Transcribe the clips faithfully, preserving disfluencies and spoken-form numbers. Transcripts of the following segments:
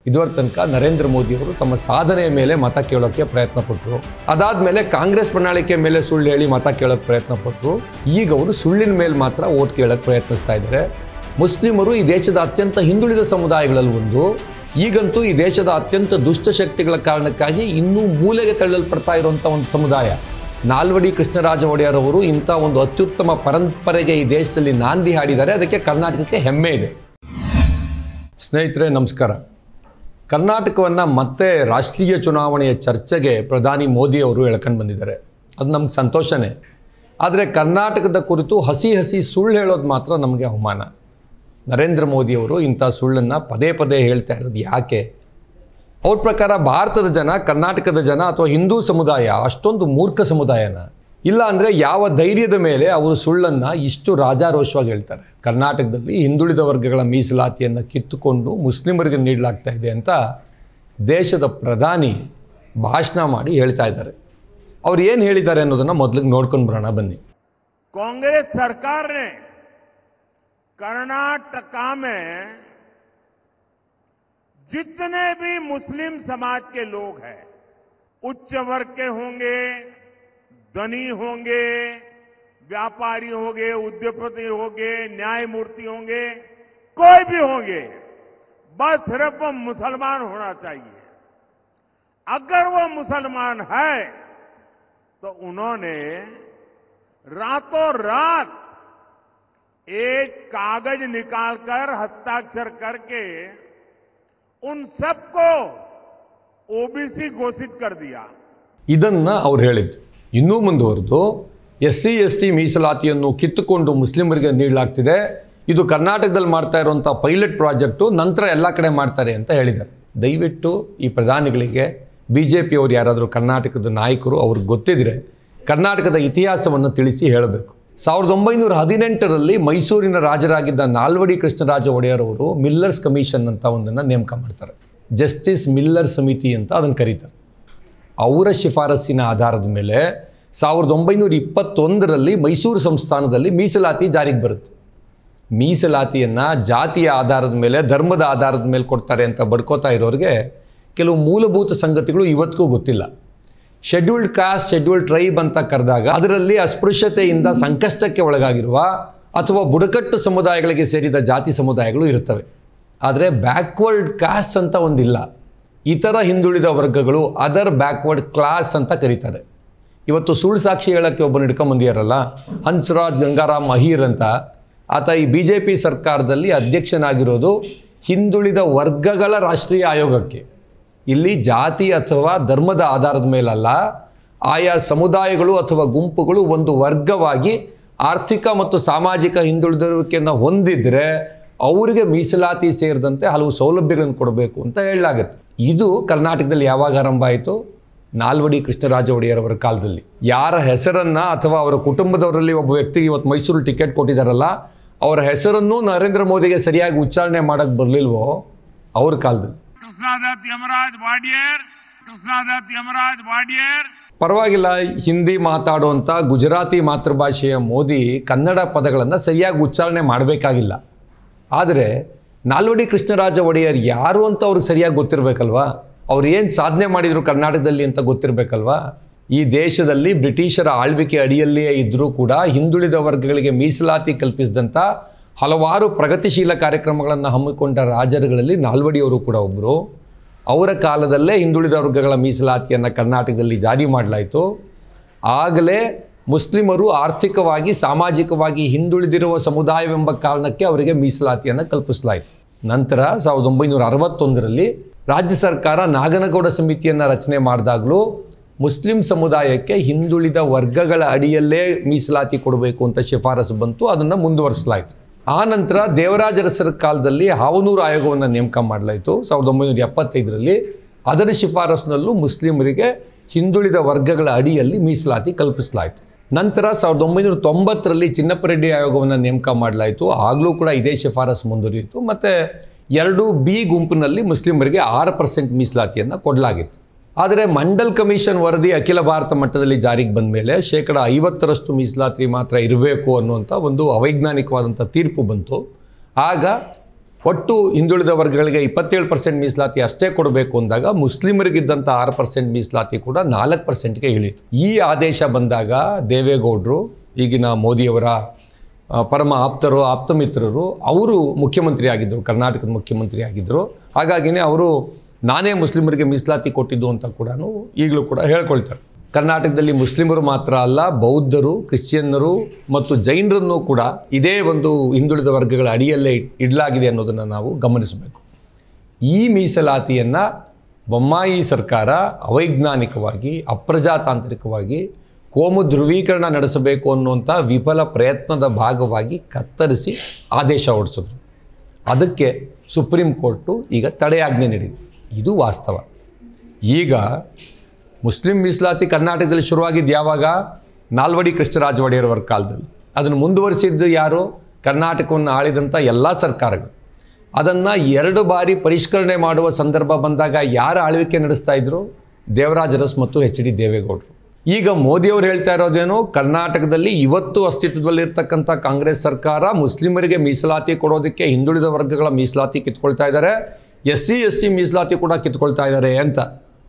ಇದುವರ ತನಕ ನರೇಂದ್ರ ಮೋದಿ ಅವರು ತಮ್ಮ ಸಾಧನೆಯ ಮೇಲೆ ಮತ ಕೇಳೋಕ್ಕೆ ಪ್ರಯತ್ನ ಪಟ್ಟರು. ಅದಾದಮೇಲೆ ಕಾಂಗ್ರೆಸ್ ಪ್ರಣಾಳಿಕೆ ಮೇಲೆ ಸುಳ್ಳು ಹೇಳಿ ಮತ ಕೇಳೋಕ್ಕೆ ಪ್ರಯತ್ನ ಪಟ್ಟರು. ಈಗ ಅವರು ಸುಳ್ಳಿನ ಮೇಲೆ ಮಾತ್ರ ಓಟ್ ಕೇಳೋಕ್ಕೆ ಪ್ರಯತ್ನಿಸ್ತಾ ಇದ್ದಾರೆ. ಮುಸ್ಲಿಮರು ಈ ದೇಶದ ಅತ್ಯಂತ ಹಿಂದುಳಿದ ಸಮುದಾಯಗಳಲ್ಲಿ ಒಂದು. ಈಗಂತೂ ಈ ದೇಶದ ಅತ್ಯಂತ ದುಷ್ಟಶಕ್ತಿಗಳ ಕಾರಣಕ್ಕಾಗಿ ಇನ್ನೂ ಮೂಲೆಗೆ ತಳ್ಳಲ್ಪಡ್ತಾ ಇರುವಂಥ ಒಂದು ಸಮುದಾಯ. ನಾಲ್ವಡಿ ಕೃಷ್ಣರಾಜ ಒಡೆಯರ್ ಅವರು ಇಂಥ ಒಂದು ಅತ್ಯುತ್ತಮ ಪರಂಪರೆಗೆ ಈ ದೇಶದಲ್ಲಿ ನಾಂದಿ ಹಾಡಿದ್ದಾರೆ. ಅದಕ್ಕೆ ಕರ್ನಾಟಕಕ್ಕೆ ಹೆಮ್ಮೆ ಇದೆ. ಸ್ನೇಹಿತರೆ ನಮಸ್ಕಾರ. ಕರ್ನಾಟಕವನ್ನು ಮತ್ತೆ ರಾಷ್ಟ್ರೀಯ ಚುನಾವಣೆಯ ಚರ್ಚೆಗೆ ಪ್ರಧಾನಿ ಮೋದಿ ಅವರು ಎಳ್ಕೊಂಡು ಬಂದಿದ್ದಾರೆ. ಅದು ನಮ್ಗೆ ಸಂತೋಷನೇ. ಆದರೆ ಕರ್ನಾಟಕದ ಕುರಿತು ಹಸಿ ಹಸಿ ಸುಳ್ಳು ಹೇಳೋದು ಮಾತ್ರ ನಮಗೆ ಅವಮಾನ. ನರೇಂದ್ರ ಮೋದಿಯವರು ಇಂಥ ಸುಳ್ಳನ್ನು ಪದೇ ಪದೇ ಹೇಳ್ತಾ ಇರೋದು ಯಾಕೆ? ಅವ್ರ ಪ್ರಕಾರ ಭಾರತದ ಜನ, ಕರ್ನಾಟಕದ ಜನ ಅಥವಾ ಹಿಂದೂ ಸಮುದಾಯ ಅಷ್ಟೊಂದು ಮೂರ್ಖ ಸಮುದಾಯನ? ಇಲ್ಲ ಅಂದರೆ ಯಾವ ಧೈರ್ಯದ ಮೇಲೆ ಅವರು ಸುಳ್ಳನ್ನು ಇಷ್ಟು ರಾಜಾರೋಷವಾಗಿ ಹೇಳ್ತಾರೆ? ಕರ್ನಾಟಕದಲ್ಲಿ ಹಿಂದುಳಿದ ವರ್ಗಗಳ ಮೀಸಲಾತಿಯನ್ನು ಕಿತ್ತುಕೊಂಡು ಮುಸ್ಲಿಮರಿಗೆ ನೀಡಲಾಗ್ತಾ ಇದೆ ಅಂತ ದೇಶದ ಪ್ರಧಾನಿ ಭಾಷಣ ಮಾಡಿ ಹೇಳ್ತಾ ಇದ್ದಾರೆ. ಅವ್ರು ಏನು ಹೇಳಿದ್ದಾರೆ ಅನ್ನೋದನ್ನು ಮೊದಲಿಗೆ ನೋಡ್ಕೊಂಡು ಬರೋಣ ಬನ್ನಿ. ಕಾಂಗ್ರೆಸ್ ಸರ್ಕಾರ कर्नाटक में जितने भी मुस्लिम समाज के लोग हैं, उच्च वर्ग के होंगे, धनी होंगे, व्यापारी होंगे, उद्योगपति होंगे, न्यायमूर्ति होंगे, कोई भी होंगे, बस सिर्फ वो मुसलमान होना चाहिए. अगर वो मुसलमान है तो उन्होंने रातों रात एक कागज निकालकर हस्ताक्षर करके उन सबको ओबीसी घोषित कर दिया. ಇದನ್ನ ಅವರು ಹೇಳಿದ್ದು. ಇನ್ನೂ ಮುಂದುವರೆದು ಎಸ್ ಸಿ ಎಸ್ ಟಿ ಮೀಸಲಾತಿಯನ್ನು ಕಿತ್ತುಕೊಂಡು ಮುಸ್ಲಿಮರಿಗೆ ನೀಡಲಾಗ್ತಿದೆ, ಇದು ಕರ್ನಾಟಕದಲ್ಲಿ ಮಾಡ್ತಾ ಇರುವಂಥ ಪೈಲಟ್ ಪ್ರಾಜೆಕ್ಟು, ನಂತರ ಎಲ್ಲ ಕಡೆ ಮಾಡ್ತಾರೆ ಅಂತ ಹೇಳಿದ್ದಾರೆ. ದಯವಿಟ್ಟು ಈ ಪ್ರಧಾನಿಗಳಿಗೆ ಬಿ ಜೆ ಪಿಯವರು ಯಾರಾದರೂ ಕರ್ನಾಟಕದ ನಾಯಕರು ಅವ್ರಿಗೆ ಗೊತ್ತಿದ್ರೆ ಕರ್ನಾಟಕದ ಇತಿಹಾಸವನ್ನು ತಿಳಿಸಿ ಹೇಳಬೇಕು. ಸಾವಿರದ ಒಂಬೈನೂರ ಹದಿನೆಂಟರಲ್ಲಿ ಮೈಸೂರಿನ ರಾಜರಾಗಿದ್ದ ನಾಲ್ವಡಿ ಕೃಷ್ಣರಾಜ ಒಡೆಯರ್ ಅವರು ಮಿಲ್ಲರ್ಸ್ ಕಮಿಷನ್ ಅಂತ ಒಂದನ್ನು ನೇಮಕ ಮಾಡ್ತಾರೆ. ಜಸ್ಟಿಸ್ ಮಿಲ್ಲರ್ ಸಮಿತಿ ಅಂತ ಅದನ್ನು ಕರೀತಾರೆ. ಅವರ ಶಿಫಾರಸ್ಸಿನ ಆಧಾರದ ಮೇಲೆ ಸಾವಿರದ ಒಂಬೈನೂರ ಇಪ್ಪತ್ತೊಂದರಲ್ಲಿ ಮೈಸೂರು ಸಂಸ್ಥಾನದಲ್ಲಿ ಮೀಸಲಾತಿ ಜಾರಿಗೆ ಬರುತ್ತೆ. ಮೀಸಲಾತಿಯನ್ನು ಜಾತಿಯ ಆಧಾರದ ಮೇಲೆ, ಧರ್ಮದ ಆಧಾರದ ಮೇಲೆ ಕೊಡ್ತಾರೆ ಅಂತ ಬಡ್ಕೋತಾ ಇರೋರಿಗೆ ಕೆಲವು ಮೂಲಭೂತ ಸಂಗತಿಗಳು ಇವತ್ತಿಗೂ ಗೊತ್ತಿಲ್ಲ. ಶೆಡ್ಯೂಲ್ಡ್ ಕಾಸ್ಟ್, ಶೆಡ್ಯೂಲ್ಡ್ ಟ್ರೈಬ್ ಅಂತ ಕರೆದಾಗ ಅದರಲ್ಲಿ ಅಸ್ಪೃಶ್ಯತೆಯಿಂದ ಸಂಕಷ್ಟಕ್ಕೆ ಒಳಗಾಗಿರುವ ಅಥವಾ ಬುಡಕಟ್ಟು ಸಮುದಾಯಗಳಿಗೆ ಸೇರಿದ ಜಾತಿ ಸಮುದಾಯಗಳು ಇರ್ತವೆ. ಆದರೆ ಬ್ಯಾಕ್ವರ್ಡ್ ಕಾಸ್ಟ್ ಅಂತ ಒಂದಿಲ್ಲ. ಇತರ ಹಿಂದುಳಿದ ವರ್ಗಗಳು ಅದರ್ ಬ್ಯಾಕ್ವರ್ಡ್ ಕ್ಲಾಸ್ ಅಂತ ಕರೀತಾರೆ. ಇವತ್ತು ಸುಳ್ಳು ಸಾಕ್ಷಿ ಹೇಳೋಕ್ಕೆ ಒಬ್ಬನು ಹಿಡ್ಕೊಂಬಂದಿಯಾರಲ್ಲ, ಹನ್ಸ್ರಾಜ್ ಗಂಗಾರಾಮ್ ಅಹೀರ್ ಅಂತ, ಆತ ಈ ಬಿ ಜೆ ಪಿ ಸರ್ಕಾರದಲ್ಲಿ ಅಧ್ಯಕ್ಷನಾಗಿರೋದು ಹಿಂದುಳಿದ ವರ್ಗಗಳ ರಾಷ್ಟ್ರೀಯ ಆಯೋಗಕ್ಕೆ. ಇಲ್ಲಿ ಜಾತಿ ಅಥವಾ ಧರ್ಮದ ಆಧಾರದ ಮೇಲಲ್ಲ, ಆಯಾ ಸಮುದಾಯಗಳು ಅಥವಾ ಗುಂಪುಗಳು ಒಂದು ವರ್ಗವಾಗಿ ಆರ್ಥಿಕ ಮತ್ತು ಸಾಮಾಜಿಕ ಹಿಂದುಳಿದುವಿಕೆಯನ್ನು ಹೊಂದಿದ್ರೆ ಅವರಿಗೆ ಮೀಸಲಾತಿ ಸೇರಿದಂತೆ ಹಲವು ಸೌಲಭ್ಯಗಳನ್ನು ಕೊಡಬೇಕು ಅಂತ ಹೇಳಲಾಗುತ್ತೆ. ಇದು ಕರ್ನಾಟಕದಲ್ಲಿ ಯಾವಾಗ ಆರಂಭ ಆಯಿತು? ನಾಲ್ವಡಿ ಕೃಷ್ಣರಾಜ ಒಡೆಯರ್ ಅವರ ಕಾಲದಲ್ಲಿ. ಯಾರ ಹೆಸರನ್ನು ಅಥವಾ ಅವರ ಕುಟುಂಬದವರಲ್ಲಿ ಒಬ್ಬ ವ್ಯಕ್ತಿಗೆ ಇವತ್ತು ಮೈಸೂರು ಟಿಕೆಟ್ ಕೊಟ್ಟಿದ್ದಾರಲ್ಲ, ಅವರ ಹೆಸರನ್ನು ನರೇಂದ್ರ ಮೋದಿಗೆ ಸರಿಯಾಗಿ ಉಚ್ಚಾರಣೆ ಮಾಡೋಕ್ಕೆ ಬರಲಿಲ್ವೋ ಅವ್ರ ಕಾಲದಲ್ಲಿ. ಕೃಷ್ಣದತ್ ಯಮರಾಜ್ ವಾಡಿಯರ್, ಕೃಷ್ಣದತ್ ಯಮರಾಜ್ ವಾಡಿಯರ್. ಪರವಾಗಿಲ್ಲ, ಹಿಂದಿ ಮಾತಾಡುವಂಥ ಗುಜರಾತಿ ಮಾತೃಭಾಷೆಯ ಮೋದಿ ಕನ್ನಡ ಪದಗಳನ್ನು ಸರಿಯಾಗಿ ಉಚ್ಚಾರಣೆ ಮಾಡಬೇಕಾಗಿಲ್ಲ. ಆದರೆ ನಾಲ್ವಡಿ ಕೃಷ್ಣರಾಜ ಒಡೆಯರ್ ಯಾರು ಅಂತ ಅವ್ರಿಗೆ ಸರಿಯಾಗಿ ಗೊತ್ತಿರಬೇಕಲ್ವಾ? ಅವ್ರು ಏನು ಸಾಧನೆ ಮಾಡಿದರು ಕರ್ನಾಟಕದಲ್ಲಿ ಅಂತ ಗೊತ್ತಿರಬೇಕಲ್ವಾ? ಈ ದೇಶದಲ್ಲಿ ಬ್ರಿಟಿಷರ ಆಳ್ವಿಕೆ ಅಡಿಯಲ್ಲಿಯೇ ಇದ್ದರೂ ಕೂಡ ಹಿಂದುಳಿದ ವರ್ಗಗಳಿಗೆ ಮೀಸಲಾತಿ ಕಲ್ಪಿಸಿದಂಥ ಹಲವಾರು ಪ್ರಗತಿಶೀಲ ಕಾರ್ಯಕ್ರಮಗಳನ್ನು ಹಮ್ಮಿಕೊಂಡ ರಾಜರುಗಳಲ್ಲಿ ನಾಲ್ವಡಿಯವರು ಕೂಡ ಒಬ್ಬರು. ಅವರ ಕಾಲದಲ್ಲೇ ಹಿಂದುಳಿದ ವರ್ಗಗಳ ಮೀಸಲಾತಿಯನ್ನು ಕರ್ನಾಟಕದಲ್ಲಿ ಜಾರಿ ಮಾಡಲಾಯಿತು. ಆಗಲೇ ಮುಸ್ಲಿಮರು ಆರ್ಥಿಕವಾಗಿ, ಸಾಮಾಜಿಕವಾಗಿ ಹಿಂದುಳಿದಿರುವ ಸಮುದಾಯವೆಂಬ ಕಾರಣಕ್ಕೆ ಅವರಿಗೆ ಮೀಸಲಾತಿಯನ್ನು ಕಲ್ಪಿಸಲಾಯಿತು. ನಂತರ ಸಾವಿರದ ಒಂಬೈನೂರ ಅರವತ್ತೊಂದರಲ್ಲಿ ರಾಜ್ಯ ಸರ್ಕಾರ ನಾಗನಗೌಡ ಸಮಿತಿಯನ್ನು ರಚನೆ ಮಾಡಿದಾಗಲೂ ಮುಸ್ಲಿಂ ಸಮುದಾಯಕ್ಕೆ ಹಿಂದುಳಿದ ವರ್ಗಗಳ ಅಡಿಯಲ್ಲೇ ಮೀಸಲಾತಿ ಕೊಡಬೇಕು ಅಂತ ಶಿಫಾರಸು ಬಂತು. ಅದನ್ನು ಮುಂದುವರಿಸಲಾಯಿತು. ಆ ನಂತರ ದೇವರಾಜ ಅರಸರ ಕಾಲದಲ್ಲಿ ಹಾವನೂರು ಆಯೋಗವನ್ನು ನೇಮಕ ಮಾಡಲಾಯಿತು ಸಾವಿರದ ಒಂಬೈನೂರ ಎಪ್ಪತ್ತೈದರಲ್ಲಿ. ಅದರ ಶಿಫಾರಸ್ಸಿನಲ್ಲೂ ಮುಸ್ಲಿಮರಿಗೆ ಹಿಂದುಳಿದ ವರ್ಗಗಳ ಅಡಿಯಲ್ಲಿ ಮೀಸಲಾತಿ ಕಲ್ಪಿಸಲಾಯಿತು. ನಂತರ ಸಾವಿರದ ಒಂಬೈನೂರ ತೊಂಬತ್ತರಲ್ಲಿ ಚಿನ್ನಪ್ಪರೆಡ್ಡಿ ಆಯೋಗವನ್ನು ನೇಮಕ ಮಾಡಲಾಯಿತು. ಆಗಲೂ ಕೂಡ ಇದೇ ಶಿಫಾರಸು ಮುಂದುವರಿಯಿತು. ಮತ್ತು ಎರಡು ಬಿ ಗುಂಪಿನಲ್ಲಿ ಮುಸ್ಲಿಮರಿಗೆ ಆರು ಪರ್ಸೆಂಟ್ ಮೀಸಲಾತಿಯನ್ನು ಕೊಡಲಾಗಿತ್ತು. ಆದರೆ ಮಂಡಲ್ ಕಮಿಷನ್ ವರದಿ ಅಖಿಲ ಭಾರತ ಮಟ್ಟದಲ್ಲಿ ಜಾರಿಗೆ ಬಂದ ಮೇಲೆ ಶೇಕಡ ಐವತ್ತರಷ್ಟು ಮೀಸಲಾತಿ ಮಾತ್ರ ಇರಬೇಕು ಅನ್ನುವಂಥ ಒಂದು ಅವೈಜ್ಞಾನಿಕವಾದಂಥ ತೀರ್ಪು ಬಂತು. ಆಗ ಒಟ್ಟು ಹಿಂದುಳಿದ ವರ್ಗಗಳಿಗೆ ಇಪ್ಪತ್ತೇಳು ಪರ್ಸೆಂಟ್ ಮೀಸಲಾತಿ ಅಷ್ಟೇ ಕೊಡಬೇಕು ಅಂದಾಗ ಮುಸ್ಲಿಮರಿಗಿದ್ದಂಥ ಆರು ಪರ್ಸೆಂಟ್ ಮೀಸಲಾತಿ ಕೂಡ ನಾಲ್ಕು ಪರ್ಸೆಂಟ್ಗೆ ಇಳಿಯಿತು. ಈ ಆದೇಶ ಬಂದಾಗ ದೇವೇಗೌಡರು, ಈಗಿನ ಮೋದಿಯವರ ಪರಮ ಆಪ್ತರು ಆಪ್ತಮಿತ್ರರು, ಅವರು ಮುಖ್ಯಮಂತ್ರಿ ಆಗಿದ್ದರು, ಕರ್ನಾಟಕದ ಮುಖ್ಯಮಂತ್ರಿ ಆಗಿದ್ದರು. ಹಾಗಾಗಿನೇ ಅವರು ನಾನೇ ಮುಸ್ಲಿಮರಿಗೆ ಮೀಸಲಾತಿ ಕೊಟ್ಟಿದ್ದು ಅಂತ ಕೂಡ ಈಗಲೂ ಕೂಡ ಹೇಳ್ಕೊಳ್ತಾರೆ. ಕರ್ನಾಟಕದಲ್ಲಿ ಮುಸ್ಲಿಮರು ಮಾತ್ರ ಅಲ್ಲ, ಬೌದ್ಧರು, ಕ್ರಿಶ್ಚಿಯನ್ನರು ಮತ್ತು ಜೈನರನ್ನು ಕೂಡ ಇದೇ ಒಂದು ಹಿಂದುಳಿದ ವರ್ಗಗಳ ಅಡಿಯಲ್ಲೇ ಇಡಲಾಗಿದೆ ಅನ್ನೋದನ್ನು ನಾವು ಗಮನಿಸಬೇಕು. ಈ ಮೀಸಲಾತಿಯನ್ನು ಬೊಮ್ಮಾಯಿ ಸರ್ಕಾರ ಅವೈಜ್ಞಾನಿಕವಾಗಿ, ಅಪ್ರಜಾತಾಂತ್ರಿಕವಾಗಿ, ಕೋಮು ಧ್ರುವೀಕರಣ ನಡೆಸಬೇಕು ಅನ್ನುವಂಥ ವಿಫಲ ಪ್ರಯತ್ನದ ಭಾಗವಾಗಿ ಕತ್ತರಿಸಿ ಆದೇಶ ಹೊರಡಿಸಿದ್ರು. ಅದಕ್ಕೆ ಸುಪ್ರೀಂ ಕೋರ್ಟು ಈಗ ತಡೆಯಾಜ್ಞೆ ನೀಡಿದೆ. ಇದು ವಾಸ್ತವ. ಈಗ ಮುಸ್ಲಿಂ ಮೀಸಲಾತಿ ಕರ್ನಾಟಕದಲ್ಲಿ ಶುರುವಾಗಿದ್ದು ಯಾವಾಗ? ನಾಲ್ವಡಿ ಕೃಷ್ಣರಾಜ ಒಡೆಯರವರ ಕಾಲದಲ್ಲಿ. ಅದನ್ನು ಮುಂದುವರಿಸಿದ್ದು ಯಾರು? ಕರ್ನಾಟಕವನ್ನು ಆಳಿದಂಥ ಎಲ್ಲ ಸರ್ಕಾರಗಳು. ಅದನ್ನು ಎರಡು ಬಾರಿ ಪರಿಷ್ಕರಣೆ ಮಾಡುವ ಸಂದರ್ಭ ಬಂದಾಗ ಯಾರು ಆಳ್ವಿಕೆ ನಡೆಸ್ತಾ ಇದ್ರು? ದೇವರಾಜ ಅರಸ್ ಮತ್ತು ಎಚ್ ಡಿ ದೇವೇಗೌಡರು. ಈಗ ಮೋದಿಯವರು ಹೇಳ್ತಾ ಇರೋದೇನು? ಕರ್ನಾಟಕದಲ್ಲಿ ಇವತ್ತು ಅಸ್ತಿತ್ವದಲ್ಲಿರ್ತಕ್ಕಂಥ ಕಾಂಗ್ರೆಸ್ ಸರ್ಕಾರ ಮುಸ್ಲಿಮರಿಗೆ ಮೀಸಲಾತಿ ಕೊಡೋದಕ್ಕೆ ಹಿಂದುಳಿದ ವರ್ಗಗಳ ಮೀಸಲಾತಿ ಕಿತ್ಕೊಳ್ತಾ ಇದ್ದಾರೆ, ಎಸ್ ಸಿ ಎಸ್ ಟಿ ಮೀಸಲಾತಿ ಕೂಡ ಕಿತ್ಕೊಳ್ತಾ ಇದ್ದಾರೆ ಅಂತ.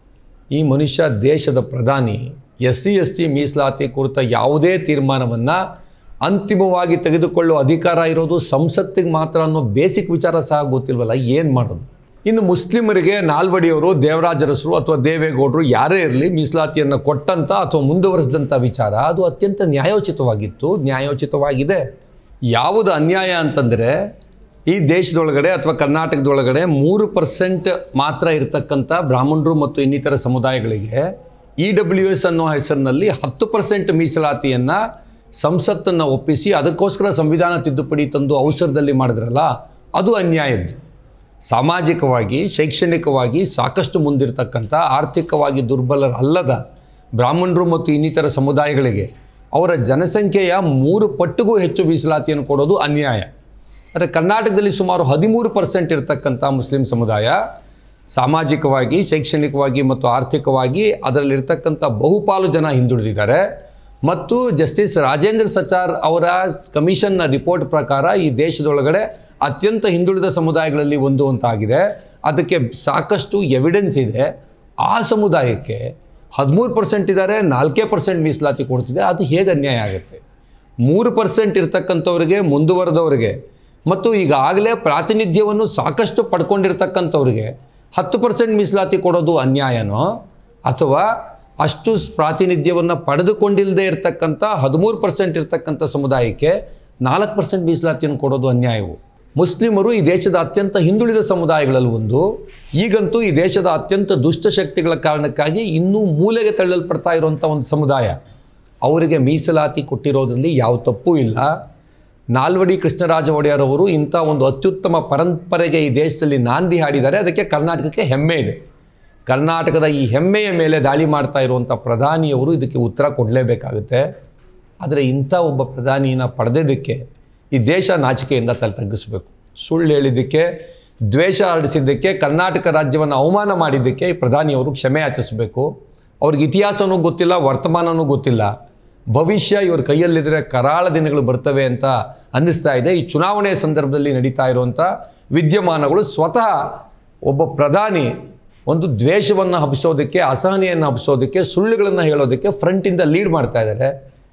ಈ ಮನುಷ್ಯ ದೇಶದ ಪ್ರಧಾನಿ ಎಸ್ ಸಿ ಎಸ್ ಟಿ ಮೀಸಲಾತಿ ಕುರಿತ ಯಾವುದೇ ತೀರ್ಮಾನವನ್ನು ಅಂತಿಮವಾಗಿ ತೆಗೆದುಕೊಳ್ಳುವ ಅಧಿಕಾರ ಇರೋದು ಸಂಸತ್ತಿಗೆ ಮಾತ್ರ ಅನ್ನೋ ಬೇಸಿಕ್ ವಿಚಾರ ಸಹ ಗೊತ್ತಿಲ್ವಲ್ಲ, ಏನು ಮಾಡೋದು? ಇನ್ನು ಮುಸ್ಲಿಮರಿಗೆ ನಾಲ್ವಡಿಯವರು, ದೇವರಾಜ ಅರಸರು ಅಥವಾ ದೇವೇಗೌಡರು ಯಾರೇ ಇರಲಿ ಮೀಸಲಾತಿಯನ್ನು ಕೊಟ್ಟಂಥ ಅಥವಾ ಮುಂದುವರಿಸಿದಂಥ ವಿಚಾರ ಅದು ಅತ್ಯಂತ ನ್ಯಾಯೋಚಿತವಾಗಿತ್ತು, ನ್ಯಾಯೋಚಿತವಾಗಿದೆ. ಯಾವುದು ಅನ್ಯಾಯ ಅಂತಂದರೆ, ಈ ದೇಶದೊಳಗಡೆ ಅಥವಾ ಕರ್ನಾಟಕದೊಳಗಡೆ ಮೂರು ಪರ್ಸೆಂಟ್ ಮಾತ್ರ ಇರತಕ್ಕಂಥ ಬ್ರಾಹ್ಮಣರು ಮತ್ತು ಇನ್ನಿತರ ಸಮುದಾಯಗಳಿಗೆ ಇ ಡಬ್ಲ್ಯೂ ಎಸ್ ಅನ್ನೋ ಹೆಸರಿನಲ್ಲಿ ಹತ್ತು ಪರ್ಸೆಂಟ್ ಮೀಸಲಾತಿಯನ್ನು ಸಂಸತ್ತನ್ನು ಒಪ್ಪಿಸಿ ಅದಕ್ಕೋಸ್ಕರ ಸಂವಿಧಾನ ತಿದ್ದುಪಡಿ ತಂದು ಅವಸರದಲ್ಲಿ ಮಾಡಿದ್ರಲ್ಲ, ಅದು ಅನ್ಯಾಯದ್ದು. ಸಾಮಾಜಿಕವಾಗಿ, ಶೈಕ್ಷಣಿಕವಾಗಿ ಸಾಕಷ್ಟು ಮುಂದಿರ್ತಕ್ಕಂಥ, ಆರ್ಥಿಕವಾಗಿ ದುರ್ಬಲರಲ್ಲದ ಬ್ರಾಹ್ಮಣರು ಮತ್ತು ಇನ್ನಿತರ ಸಮುದಾಯಗಳಿಗೆ ಅವರ ಜನಸಂಖ್ಯೆಯ ಮೂರು ಪಟ್ಟಿಗೂ ಹೆಚ್ಚು ಮೀಸಲಾತಿಯನ್ನು ಕೊಡೋದು ಅನ್ಯಾಯ. ಆದರೆ ಕರ್ನಾಟಕದಲ್ಲಿ ಸುಮಾರು ಹದಿಮೂರು ಪರ್ಸೆಂಟ್ ಇರತಕ್ಕಂಥ ಮುಸ್ಲಿಂ ಸಮುದಾಯ ಸಾಮಾಜಿಕವಾಗಿ, ಶೈಕ್ಷಣಿಕವಾಗಿ ಮತ್ತು ಆರ್ಥಿಕವಾಗಿ ಅದರಲ್ಲಿರ್ತಕ್ಕಂಥ ಬಹುಪಾಲು ಜನ ಹಿಂದುಳಿದಿದ್ದಾರೆ. ಮತ್ತು ಜಸ್ಟಿಸ್ ರಾಜೇಂದ್ರ ಸಚಾರ್ ಅವರ ಕಮಿಷನ್ನ ರಿಪೋರ್ಟ್ ಪ್ರಕಾರ ಈ ದೇಶದೊಳಗಡೆ ಅತ್ಯಂತ ಹಿಂದುಳಿದ ಸಮುದಾಯಗಳಲ್ಲಿ ಒಂದು ಅಂತಾಗಿದೆ. ಅದಕ್ಕೆ ಸಾಕಷ್ಟು ಎವಿಡೆನ್ಸ್ ಇದೆ. ಆ ಸಮುದಾಯಕ್ಕೆ ಹದಿಮೂರು ಪರ್ಸೆಂಟ್ ಇದ್ದಾರೆ, ನಾಲ್ಕೇ ಪರ್ಸೆಂಟ್ ಮೀಸಲಾತಿ ಕೊಡ್ತಿದೆ. ಅದು ಹೇಗೆ ಅನ್ಯಾಯ ಆಗುತ್ತೆ? ಮೂರು ಪರ್ಸೆಂಟ್ ಇರ್ತಕ್ಕಂಥವ್ರಿಗೆ, ಮುಂದುವರೆದವರಿಗೆ ಮತ್ತು ಈಗಾಗಲೇ ಪ್ರಾತಿನಿಧ್ಯವನ್ನು ಸಾಕಷ್ಟು ಪಡ್ಕೊಂಡಿರ್ತಕ್ಕಂಥವ್ರಿಗೆ ಹತ್ತು ಪರ್ಸೆಂಟ್ ಮೀಸಲಾತಿ ಕೊಡೋದು ಅನ್ಯಾಯನೋ, ಅಥವಾ ಅಷ್ಟು ಪ್ರಾತಿನಿಧ್ಯವನ್ನು ಪಡೆದುಕೊಂಡಿಲ್ಲದೆ ಇರತಕ್ಕಂಥ ಹದಿಮೂರು ಪರ್ಸೆಂಟ್ ಇರ್ತಕ್ಕಂಥ ಸಮುದಾಯಕ್ಕೆ ನಾಲ್ಕು ಪರ್ಸೆಂಟ್ ಮೀಸಲಾತಿಯನ್ನು ಕೊಡೋದು ಅನ್ಯಾಯವು? ಮುಸ್ಲಿಮರು ಈ ದೇಶದ ಅತ್ಯಂತ ಹಿಂದುಳಿದ ಸಮುದಾಯಗಳಲ್ಲಿ ಒಂದು. ಈಗಂತೂ ಈ ದೇಶದ ಅತ್ಯಂತ ದುಷ್ಟಶಕ್ತಿಗಳ ಕಾರಣಕ್ಕಾಗಿ ಇನ್ನೂ ಮೂಲೆಗೆ ತಳ್ಳಲ್ಪಡ್ತಾ ಇರುವಂಥ ಒಂದು ಸಮುದಾಯ. ಅವರಿಗೆ ಮೀಸಲಾತಿ ಕೊಟ್ಟಿರೋದ್ರಲ್ಲಿ ಯಾವ ತಪ್ಪೂ ಇಲ್ಲ. ನಾಲ್ವಡಿ ಕೃಷ್ಣರಾಜ ಒಡೆಯರವರು ಇಂಥ ಒಂದು ಅತ್ಯುತ್ತಮ ಪರಂಪರೆಗೆ ಈ ದೇಶದಲ್ಲಿ ನಾಂದಿ ಹಾಡಿದ್ದಾರೆ. ಅದಕ್ಕೆ ಕರ್ನಾಟಕಕ್ಕೆ ಹೆಮ್ಮೆ ಇದೆ. ಕರ್ನಾಟಕದ ಈ ಹೆಮ್ಮೆಯ ಮೇಲೆ ದಾಳಿ ಮಾಡ್ತಾ ಇರುವಂಥ ಪ್ರಧಾನಿಯವರು ಇದಕ್ಕೆ ಉತ್ತರ ಕೊಡಲೇಬೇಕಾಗುತ್ತೆ. ಆದರೆ ಇಂಥ ಒಬ್ಬ ಪ್ರಧಾನಿನ ಪಡೆದಿದ್ದಕ್ಕೆ ಈ ದೇಶ ನಾಚಿಕೆಯಿಂದ ತಲೆ ತಗ್ಗಿಸಬೇಕು. ಸುಳ್ಳು ಹೇಳಿದ್ದಕ್ಕೆ, ದ್ವೇಷ ಹರಡಿಸಿದ್ದಕ್ಕೆ, ಕರ್ನಾಟಕ ರಾಜ್ಯವನ್ನು ಅವಮಾನ ಮಾಡಿದ್ದಕ್ಕೆ ಈ ಪ್ರಧಾನಿಯವರು ಕ್ಷಮೆ ಯಾಚಿಸಬೇಕು. ಅವ್ರಿಗೆ ಇತಿಹಾಸವೂ ಗೊತ್ತಿಲ್ಲ, ವರ್ತಮಾನವೂ ಗೊತ್ತಿಲ್ಲ. ಭವಿಷ್ಯ ಇವ್ರ ಕೈಯಲ್ಲಿದ್ದರೆ ಕರಾಳ ದಿನಗಳು ಬರ್ತವೆ ಅಂತ ಅನ್ನಿಸ್ತಾ ಇದೆ. ಈ ಚುನಾವಣೆಯ ಸಂದರ್ಭದಲ್ಲಿ ನಡೀತಾ ಇರುವಂಥ ವಿದ್ಯಮಾನಗಳು ಸ್ವತಃ ಒಬ್ಬ ಪ್ರಧಾನಿ ಒಂದು ದ್ವೇಷವನ್ನು ಹಬ್ಬಿಸೋದಕ್ಕೆ, ಅಸಹನೆಯನ್ನು ಹಬ್ಬಿಸೋದಕ್ಕೆ, ಸುಳ್ಳುಗಳನ್ನು ಹೇಳೋದಕ್ಕೆ ಫ್ರಂಟಿಂದ ಲೀಡ್ ಮಾಡ್ತಾ ಇದ್ದಾರೆ.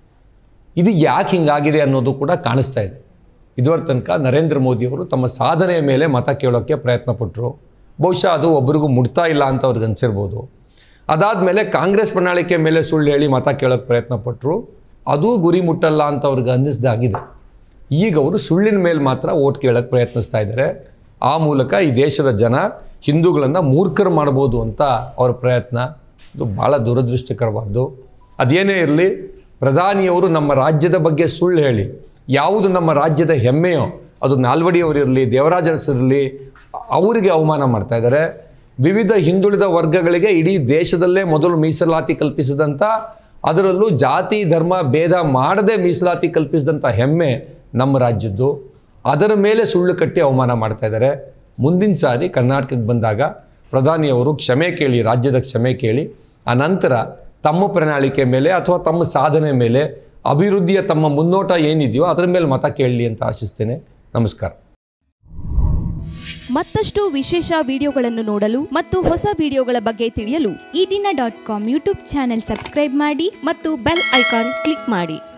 ಇದು ಯಾಕೆ ಹಿಂಗಾಗಿದೆ ಅನ್ನೋದು ಕೂಡ ಕಾಣಿಸ್ತಾ ಇದೆ. ಇದುವರ ತನಕ ನರೇಂದ್ರ ಮೋದಿಯವರು ತಮ್ಮ ಸಾಧನೆಯ ಮೇಲೆ ಮತ ಕೇಳೋಕ್ಕೆ ಪ್ರಯತ್ನ ಪಟ್ಟರು. ಬಹುಶಃ ಅದು ಒಬ್ರಿಗೂ ಮುಟ್ತಾ ಇಲ್ಲ ಅಂತ ಅವ್ರಿಗೆ ಅನಿಸಿರ್ಬೋದು. ಅದಾದಮೇಲೆ ಕಾಂಗ್ರೆಸ್ ಪ್ರಣಾಳಿಕೆ ಮೇಲೆ ಸುಳ್ಳು ಹೇಳಿ ಮತ ಕೇಳೋಕ್ಕೆ ಪ್ರಯತ್ನ ಪಟ್ಟರು. ಅದೂ ಗುರಿ ಮುಟ್ಟಲ್ಲ ಅಂತ ಅವ್ರಿಗೆ ಅನ್ನಿಸ್ದಾಗಿದೆ. ಈಗ ಅವರು ಸುಳ್ಳಿನ ಮೇಲೆ ಮಾತ್ರ ಓಟ್ ಕೇಳೋಕ್ಕೆ ಪ್ರಯತ್ನಿಸ್ತಾ ಇದ್ದಾರೆ. ಆ ಮೂಲಕ ಈ ದೇಶದ ಜನ ಹಿಂದೂಗಳನ್ನು ಮೂರ್ಖರು ಮಾಡ್ಬೋದು ಅಂತ ಅವರ ಪ್ರಯತ್ನ. ಇದು ಭಾಳ ದುರದೃಷ್ಟಕರವಾದ್ದು. ಅದೇನೇ ಇರಲಿ, ಪ್ರಧಾನಿಯವರು ನಮ್ಮ ರಾಜ್ಯದ ಬಗ್ಗೆ ಸುಳ್ಳು ಹೇಳಿ ಯಾವುದು ನಮ್ಮ ರಾಜ್ಯದ ಹೆಮ್ಮೆಯೋ ಅದು ನಾಲ್ವಡಿಯವರಿರಲಿ, ದೇವರಾಜ ಅರಸರಿರಲಿ, ಅವರಿಗೆ ಅವಮಾನ ಮಾಡ್ತಾ ಇದ್ದಾರೆ. ವಿವಿಧ ಹಿಂದುಳಿದ ವರ್ಗಗಳಿಗೆ ಇಡೀ ದೇಶದಲ್ಲೇ ಮೊದಲು ಮೀಸಲಾತಿ ಕಲ್ಪಿಸಿದಂಥ, ಅದರಲ್ಲೂ ಜಾತಿ ಧರ್ಮ ಭೇದ ಮಾಡದೆ ಮೀಸಲಾತಿ ಕಲ್ಪಿಸಿದಂಥ ಹೆಮ್ಮೆ ನಮ್ಮ ರಾಜ್ಯದ್ದು. ಅದರ ಮೇಲೆ ಸುಳ್ಳು ಕಟ್ಟಿ ಅವಮಾನ ಮಾಡ್ತಾ ಇದ್ದಾರೆ. ಮುಂದಿನ ಸಾರಿ ಕರ್ನಾಟಕಕ್ಕೆ ಬಂದಾಗ ಪ್ರಧಾನಿಯವರು ಕ್ಷಮೆ ಕೇಳಿ, ರಾಜ್ಯದ ಕ್ಷಮೆ ಕೇಳಿ, ಆ ನಂತರ ತಮ್ಮ ಪ್ರಣಾಳಿಕೆ ಮೇಲೆ ಅಥವಾ ತಮ್ಮ ಸಾಧನೆ ಮೇಲೆ, ಅಭಿವೃದ್ಧಿಯ ತಮ್ಮ ಮುನ್ನೋಟ ಏನಿದೆಯೋ ಅದರ ಮೇಲೆ ಮತ ಕೇಳಲಿ ಅಂತ ಆಶಿಸ್ತೇನೆ. ನಮಸ್ಕಾರ. ಮತ್ತಷ್ಟು ವಿಶೇಷ ವಿಡಿಯೋಗಳನ್ನು ನೋಡಲು ಮತ್ತು ಹೊಸ ವಿಡಿಯೋಗಳ ಬಗ್ಗೆ ತಿಳಿಯಲು ಈ ದಿನ dot com YouTube channel subscribe ಮಾಡಿ ಮತ್ತು ಬೆಲ್ ಐಕಾನ್ ಕ್ಲಿಕ್ ಮಾಡಿ.